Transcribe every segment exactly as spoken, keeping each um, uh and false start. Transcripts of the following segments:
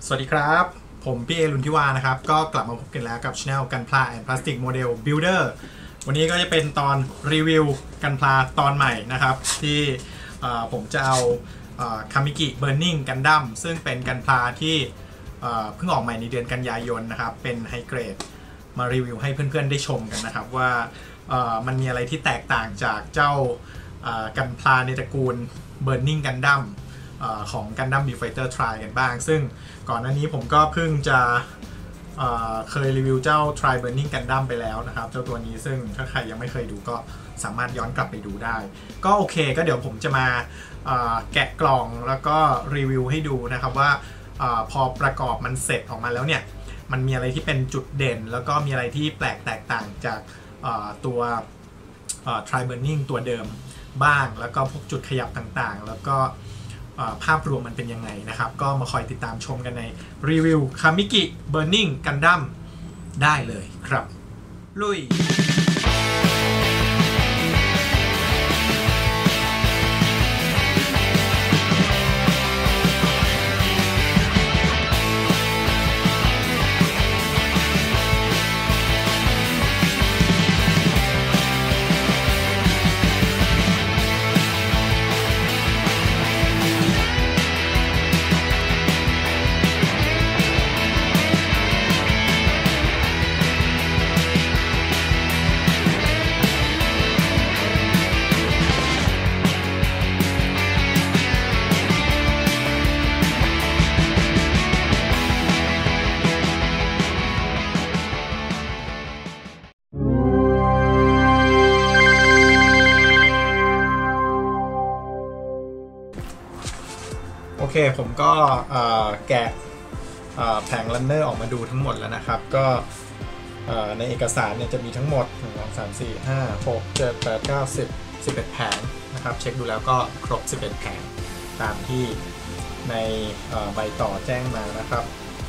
สวัสดีครับผมพี่เอรุนทิวานะครับก็กลับมาพบกันแล้วกับช anel กันพลาแอนด์พลาสติกโมเดลบิลเดอร์วันนี้ก็จะเป็นตอนรีวิวกันพลาตอนใหม่นะครับที่ผมจะเอาคามิกิเบิร์นิ่งกันดั้มซึ่งเป็นกันพลาที่เพิ่งออกใหม่ในเดือนกันยายนนะครับเป็นไฮเกรดมารีวิวให้เพื่อนๆได้ชมกันนะครับว่ามันมีอะไรที่แตกต่างจากเจ้ากันพลาในตระกูลเบิร์นิ่งกันดั้มของ Gundam Build-Fighter Tri กันบ้างซึ่งก่อนหน้านี้ผมก็เพิ่งจะเเคยรีวิวเจ้า Tri Burning Gundam ไปแล้วนะครับเจ้าตัวนี้ซึ่งถ้าใครยังไม่เคยดูก็สามารถย้อนกลับไปดูได้ก็โอเคก็เดี๋ยวผมจะมาแกะกล่องแล้วก็รีวิวให้ดูนะครับว่าพอประกอบมันเสร็จออกมาแล้วเนี่ยมันมีอะไรที่เป็นจุดเด่นแล้วก็มีอะไรที่แปลกแตกต่างจากตัว Tri Burning ตัวเดิมบ้างแล้วก็พวกจุดขยับต่างๆแล้วก็ภาพรวมมันเป็นยังไงนะครับก็มาคอยติดตามชมกันในรีวิวคามิกิเบิร์นิ่งกันดั้มได้เลยครับลุยโอเคผมก็แกะแผงรันเนอร์ออกมาดูทั้งหมดแล้วนะครับก็ในเอกสารเนี่ยจะมีทั้งหมดหนึ่ง สอง สาม สี่ ห้า หก เจ็ด แปด เก้า สิบ สิบเอ็ดแผงนะครับเช็คดูแล้วก็ครบสิบเอ็ดแผงตามที่ในใบต่อแจ้งมานะครับ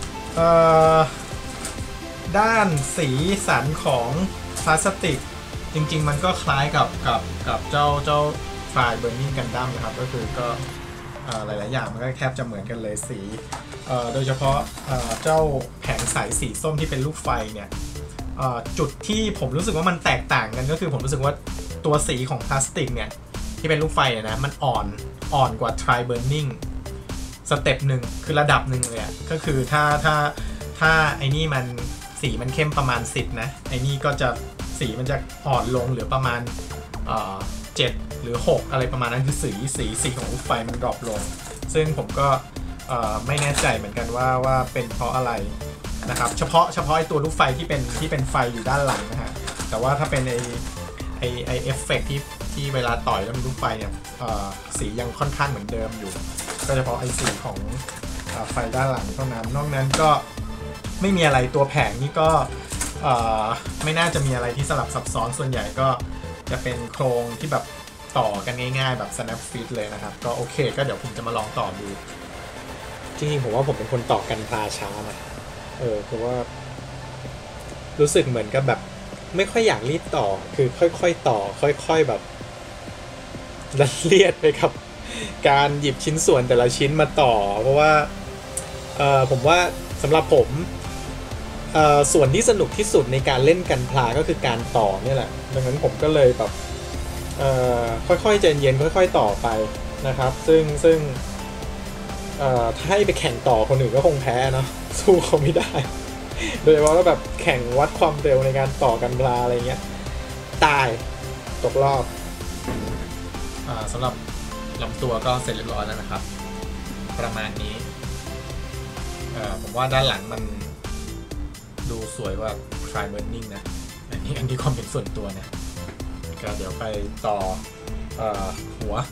ด้านสีสันของพลาสติกจริงๆมันก็คล้ายกับกับกับเจ้าเจ้า Tri Burning Gundam นะครับก็คือก็หลายๆอย่างมันก็แทบจะเหมือนกันเลยสีโดยเฉพาะเจ้าแผงใสสีส้มที่เป็นลูกไฟเนี่ยจุดที่ผมรู้สึกว่ามันแตกต่างกันก็คือผมรู้สึกว่าตัวสีของพลาสติกเนี่ยที่เป็นลูกไฟเนี่ยนะมันอ่อนอ่อนกว่า Tri Burning สเต็ปหนึ่งคือระดับหนึ่งเลยอ่ะก็คือถ้าถ้าถ้าไอ้นี่มันสีมันเข้มประมาณสิบนะไอ้นี่ก็จะสีมันจะอ่อนลงเหลือประมาณเจ็ดหรือหกอะไรประมาณนั้นคือสีสีสีของลูกไฟมันดรอปลงซึ่งผมก็ไม่แน่ใจเหมือนกันว่าว่าเป็นเพราะอะไรนะครับเฉพาะเฉพาะไอตัวลูกไฟที่เป็นที่เป็นไฟอยู่ด้านหลังนะฮะแต่ว่าถ้าเป็นไอไอไอเอฟเฟกที่ที่เวลาต่อยแล้วมีลูกไฟเนี่ยสียังค่อนข้างเหมือนเดิมอยู่ก็เฉพาะไอสีของไฟด้านหลังเท่านั้นนอกนั้นก็ไม่มีอะไรตัวแผงนี่ก็ไม่น่าจะมีอะไรที่สลับซับซ้อนส่วนใหญ่ก็จะเป็นโครงที่แบบต่อกันง่ายๆแบบ snap fit เลยนะครับก็โอเคก็เดี๋ยวผมจะมาลองต่อดูจริงๆผมว่าผมเป็นคนต่อกันพลาช้านะเออคือว่ารู้สึกเหมือนกับแบบไม่ค่อยอยากรีบต่อคือค่อยๆต่อค่อยๆแบบละเลียดไปกับการหยิบชิ้นส่วนแต่ละชิ้นมาต่อเพราะว่าเออผมว่าสำหรับผมส่วนที่สนุกที่สุดในการเล่นกันพลาก็คือการต่อเนี่ยแหละดังนั้นผมก็เลยแบบค่อยๆใจเย็นค่อยๆต่อไปนะครับซึ่งซึ่งถ้าให้ไปแข่งต่อคนอื่นก็คงแพ้เนาะสู้เขาไม่ได้โดยเฉพาะก็แบบแข่งวัดความเร็วในการต่อกันพลาอะไรเงี้ยตายตกรอบสำหรับลำตัวก็เสร็จเรียบร้อยแล้วนะครับประมาณนี้ผมว่าด้านหลังมันดูสวยกว่า Tri Burning นะอันนี้อันนี้ความเป็นส่วนตัวนะก็เดี๋ยวไปต่อเอ่อหัว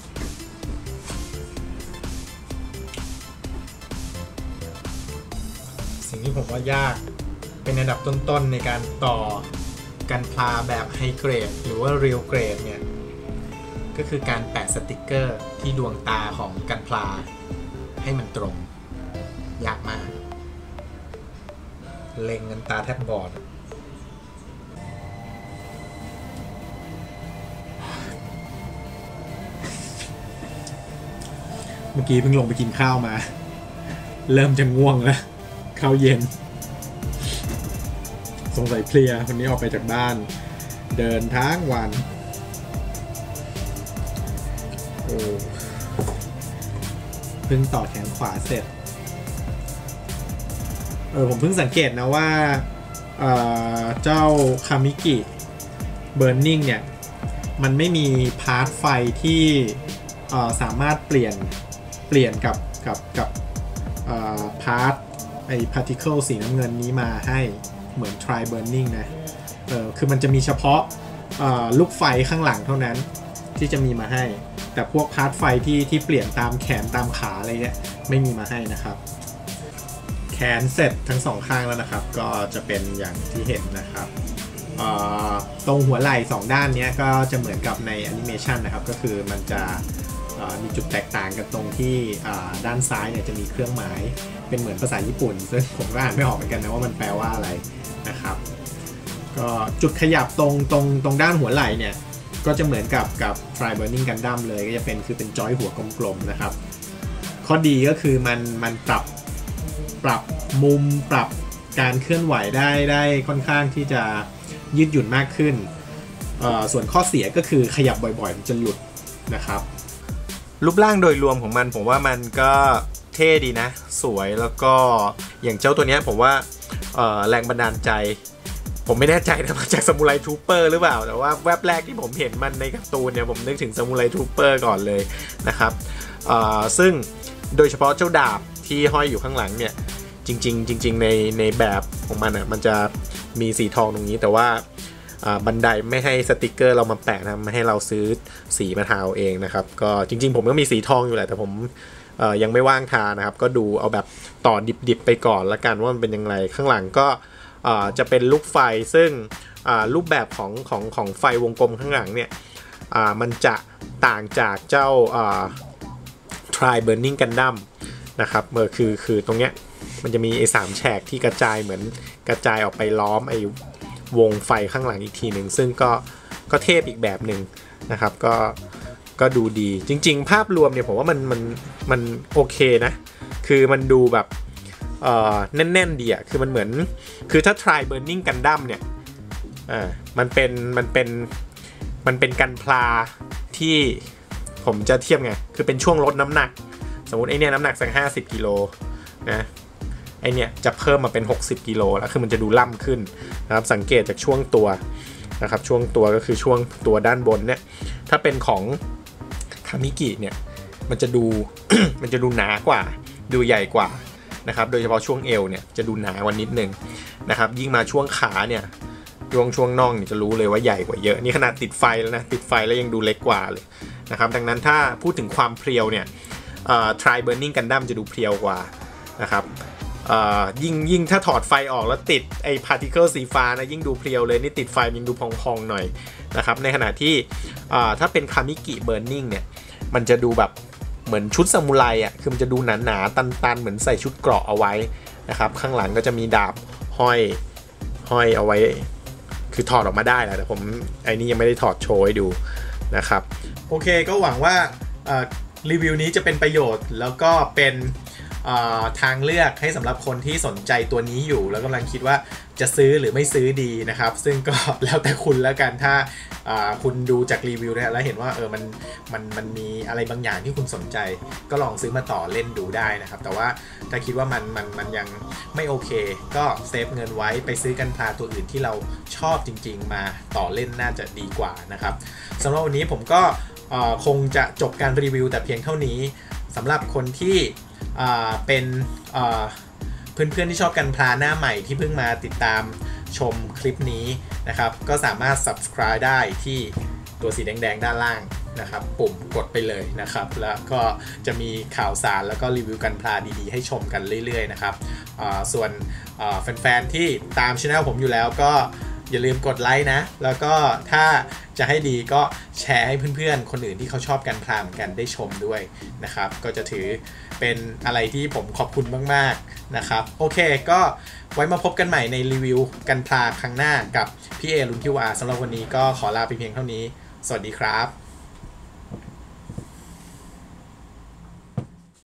สิ่งที่ผมว่ายากเป็นอันดับต้นๆในการต่อกันพลาแบบไฮเกรดหรือว่าเรียลเกรดเนี่ยก็คือการแปะสติกเกอร์ที่ดวงตาของกันพลาให้มันตรงยากมากเล็งกันตาแทบบอด เมื่อกี้เพิ่งลงไปกินข้าวมาเริ่มจะง่วงแล้วข้าวเย็นสงสัยเพลียคนนี้ออกไปจากบ้านเดินทั้งวันโอ้เพิ่งต่อแขนขวาเสร็จเออผมเพิ่งสังเกตนะว่าเอ่อเจ้าคามิกิเบิร์นนิ่งเนี่ยมันไม่มีพาร์ทไฟที่เอ่อสามารถเปลี่ยนเปลี่ยนกับกับกับเอ่อพาร์ทไอ้พาร์ติเคิลสีน้ำเงินนี้มาให้เหมือน try burning นะเออคือมันจะมีเฉพาะลูกไฟข้างหลังเท่านั้นที่จะมีมาให้แต่พวกพาร์ทไฟที่ที่เปลี่ยนตามแขนตามขาอะไรเงี้ยไม่มีมาให้นะครับแขนเสร็จทั้งสองข้างแล้วนะครับก็จะเป็นอย่างที่เห็นนะครับตรงหัวไหล่สองด้านนี้ก็จะเหมือนกับในแอนิเมชันนะครับก็คือมันจะมีจุดแตกต่างกันตรงที่ด้านซ้ายเนี่ยจะมีเครื่องหมายเป็นเหมือนภาษาญี่ปุ่นซึ่งผมก็อ่านไม่ออกเหมือนกันนะว่ามันแปลว่าอะไรนะครับก็จุดขยับตรงตรงตรงด้านหัวไหล่เนี่ยก็จะเหมือนกับกับ Try Burning Gundam เลยก็จะเป็นคือเป็นจอยหัวกลมๆนะครับข้อดีก็คือมันมันปรับปรับมุมปรับการเคลื่อนไหวได้ได้ค่อนข้างที่จะยืดหยุ่นมากขึ้นส่วนข้อเสียก็คือขยับบ่อยๆมันจะหลุดนะครับรูปร่างโดยรวมของมันผมว่ามันก็เท่ดีนะสวยแล้วก็อย่างเจ้าตัวนี้ผมว่าแรงบันดาลใจผมไม่แน่ใจนะมาจากซามูไรทูเปอร์หรือเปล่าแต่ว่าแวบแรกที่ผมเห็นมันในการ์ตูนเนี่ยผมนึกถึงซามูไรทูเปอร์ก่อนเลยนะครับซึ่งโดยเฉพาะเจ้าดาบที่ห้อยอยู่ข้างหลังเนี่ยจริงๆจริงๆในในแบบของมันอ่ะมันจะมีสีทองตรงนี้แต่ว่าบันไดไม่ให้สติกเกอร์เรามาแปะนะไม่ให้เราซื้อสีมาทาเองนะครับก็จริงๆผมก็มีสีทองอยู่แหละแต่ผมยังไม่ว่างทานะครับก็ดูเอาแบบต่อดิบๆไปก่อนละกันว่ามันเป็นยังไงข้างหลังก็จะเป็นลูกไฟซึ่งรูปแบบของของของไฟวงกลมข้างหลังเนี่ยมันจะต่างจากเจ้า Try Burning Gundam นะครับเมื่อคือคือตรงเนี้ยมันจะมีไอ้สามแฉกที่กระจายเหมือนกระจายออกไปล้อมไอ้วงไฟข้างหลังอีกทีหนึ่งซึ่งก็ก็เทพอีกแบบหนึ่งนะครับก็ก็ดูดีจริงๆภาพรวมเนี่ยผมว่ามันมันมันโอเคนะคือมันดูแบบเอ่อแน่นๆดีอ่ะคือมันเหมือนคือถ้า Try Burning Gundam เนี่ยอ่ามันเป็นมันเป็นมันเป็นกันพลาที่ผมจะเทียบไงคือเป็นช่วงลดน้ำหนักสมมุติไอเนี่ยน้ำหนักสักห้าสิบกิโลนะไอเนี่ยจะเพิ่มมาเป็นหกสิบกิโลแล้วคือมันจะดูล่ำขึ้นนะครับสังเกตจากช่วงตัวนะครับช่วงตัวก็คือช่วงตัวด้านบนเนี่ยถ้าเป็นของคามิกิเนี่ยมันจะดู มันจะดูหนากว่าดูใหญ่กว่านะครับโดยเฉพาะช่วงเอวเนี่ยจะดูหนากว่านิดนึงนะครับยิ่งมาช่วงขาเนี่ยช่วงช่วงน่องเนี่ยจะรู้เลยว่าใหญ่กว่าเยอะนี่ขนาดติดไฟแล้วนะติดไฟแล้วยังดูเล็กกว่าเลยนะครับดังนั้นถ้าพูดถึงความเพรียวเนี่ยTry Burning Gundam จะดูเพรียวกว่านะครับยิ่งยิ่งถ้าถอดไฟออกแล้วติดไอ้ particle สีฟ้านะยิ่งดูเพรียวเลยนี่ติดไฟยิ่งดูพองๆหน่อยนะครับในขณะที่ถ้าเป็นคามิกิเบิร์นนิ่งเนี่ยมันจะดูแบบเหมือนชุดซามูไรอ่ะคือมันจะดูหนาๆตันๆเหมือนใส่ชุดเกราะเอาไว้นะครับข้างหลังก็จะมีดาบห้อยห้อยเอาไว้คือถอดออกมาได้แหละแต่ผมไอ้นี่ยังไม่ได้ถอดโชว์ให้ดูนะครับโอเคก็หวังว่ารีวิวนี้จะเป็นประโยชน์แล้วก็เป็นทางเลือกให้สำหรับคนที่สนใจตัวนี้อยู่แล้วกำลังคิดว่าจะซื้อหรือไม่ซื้อดีนะครับซึ่งก็แล้วแต่คุณแล้วกันถ้าคุณดูจากรีวิวนะแล้วเห็นว่าเออมันมันมันมีอะไรบางอย่างที่คุณสนใจก็ลองซื้อมาต่อเล่นดูได้นะครับแต่ว่าถ้าคิดว่ามันมันมันยังไม่โอเคก็เซฟเงินไว้ไปซื้อกันพลาตัวอื่นที่เราชอบจริงๆมาต่อเล่นน่าจะดีกว่านะครับสำหรับวันนี้ผมก็คงจะจบการรีวิวแต่เพียงเท่านี้สำหรับคนที่เป็นเพื่อนๆที่ชอบกันพลาหน้าใหม่ที่เพิ่งมาติดตามชมคลิปนี้นะครับก็สามารถ Subscribe ได้ที่ตัวสีแดงๆด้านล่างนะครับปุ่มกดไปเลยนะครับแล้วก็จะมีข่าวสารแล้วก็รีวิวกันพลาดีๆให้ชมกันเรื่อยๆนะครับส่วนแฟนๆที่ตามช่องผมอยู่แล้วก็อย่าลืมกดไลค์นะแล้วก็ถ้าจะให้ดีก็แชร์ให้เพื่อนๆคนอื่นที่เขาชอบกันพลาเหมือนกันได้ชมด้วยนะครับก็จะถือเป็นอะไรที่ผมขอบคุณมากๆนะครับโอเคก็ไว้มาพบกันใหม่ในรีวิวกันพลาครั้งหน้ากับพี่เอลุนทิวอาสำหรับวันนี้ก็ขอลาไปเพียงเท่านี้สวัสดีครับ